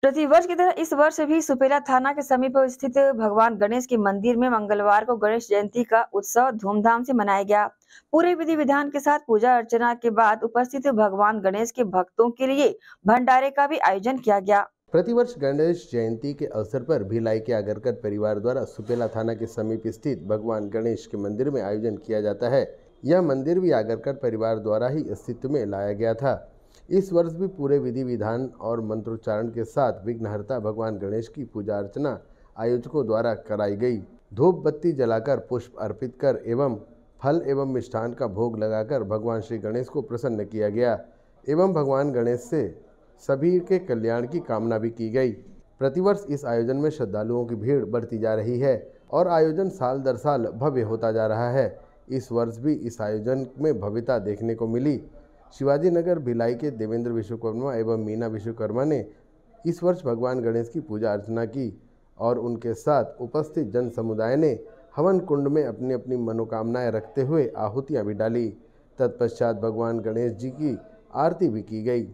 प्रतिवर्ष की तरह इस वर्ष भी सुपेला थाना के समीप स्थित भगवान गणेश के मंदिर में मंगलवार को गणेश जयंती का उत्सव धूमधाम से मनाया गया। पूरे विधि विधान के साथ पूजा अर्चना के बाद उपस्थित भगवान गणेश के भक्तों के लिए भंडारे का भी आयोजन किया गया। प्रतिवर्ष गणेश जयंती के अवसर पर भिलाई के आगरकर परिवार द्वारा सुपेला थाना के समीप स्थित भगवान गणेश के मंदिर में आयोजन किया जाता है। यह मंदिर भी आगरकर परिवार द्वारा ही अस्तित्व में लाया गया था। इस वर्ष भी पूरे विधि विधान और मंत्रोच्चारण के साथ विघ्नहर्ता भगवान गणेश की पूजा अर्चना आयोजकों द्वारा कराई गई। धूप बत्ती जलाकर पुष्प अर्पित कर एवं फल एवं मिष्ठान का भोग लगाकर भगवान श्री गणेश को प्रसन्न किया गया एवं भगवान गणेश से सभी के कल्याण की कामना भी की गई। प्रतिवर्ष इस आयोजन में श्रद्धालुओं की भीड़ बढ़ती जा रही है और आयोजन साल दर साल भव्य होता जा रहा है। इस वर्ष भी इस आयोजन में भव्यता देखने को मिली। शिवाजी नगर भिलाई के देवेंद्र विश्वकर्मा एवं मीना विश्वकर्मा ने इस वर्ष भगवान गणेश की पूजा अर्चना की और उनके साथ उपस्थित जन समुदाय ने हवन कुंड में अपनी अपनी मनोकामनाएं रखते हुए आहुतियां भी डाली। तत्पश्चात भगवान गणेश जी की आरती भी की गई।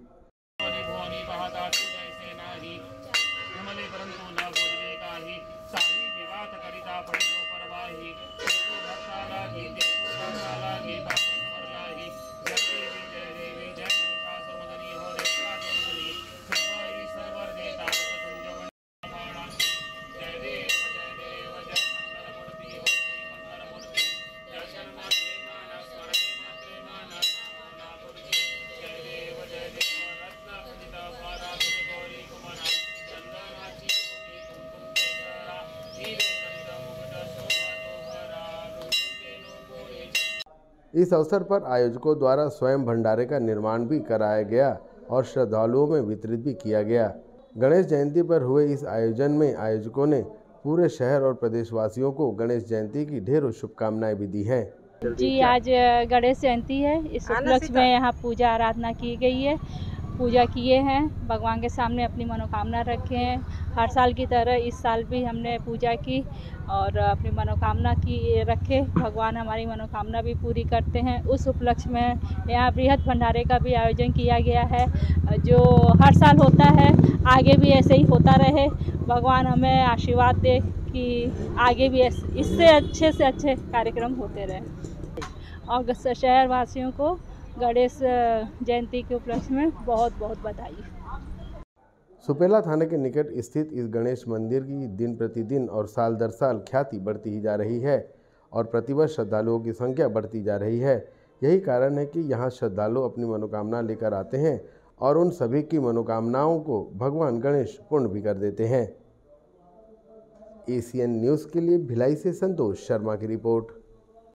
इस अवसर पर आयोजकों द्वारा स्वयं भंडारे का निर्माण भी कराया गया और श्रद्धालुओं में वितरित भी किया गया। गणेश जयंती पर हुए इस आयोजन में आयोजकों ने पूरे शहर और प्रदेशवासियों को गणेश जयंती की ढेरों शुभकामनाएं भी दी हैं। जी, आज गणेश जयंती है। इस उपलक्ष्य में यहाँ पूजा आराधना की गई है। पूजा किए हैं, भगवान के सामने अपनी मनोकामना रखे हैं। हर साल की तरह इस साल भी हमने पूजा की और अपनी मनोकामना की रखे। भगवान हमारी मनोकामना भी पूरी करते हैं। उस उपलक्ष्य में यहाँ बृहद भंडारे का भी आयोजन किया गया है, जो हर साल होता है। आगे भी ऐसे ही होता रहे। भगवान हमें आशीर्वाद दे कि आगे भी इससे अच्छे कार्यक्रम होते रहे। और शहर वासियों को गणेश जयंती के उपलक्ष्य में बहुत बहुत बधाई। सुपेला थाने के निकट स्थित इस गणेश मंदिर की दिन प्रतिदिन और साल दर साल ख्याति बढ़ती ही जा रही है और प्रतिवर्ष श्रद्धालुओं की संख्या बढ़ती जा रही है। यही कारण है कि यहाँ श्रद्धालु अपनी मनोकामना लेकर आते हैं और उन सभी की मनोकामनाओं को भगवान गणेश पूर्ण भी कर देते हैं। एशियन न्यूज़ के लिए भिलाई से संतोष शर्मा की रिपोर्ट।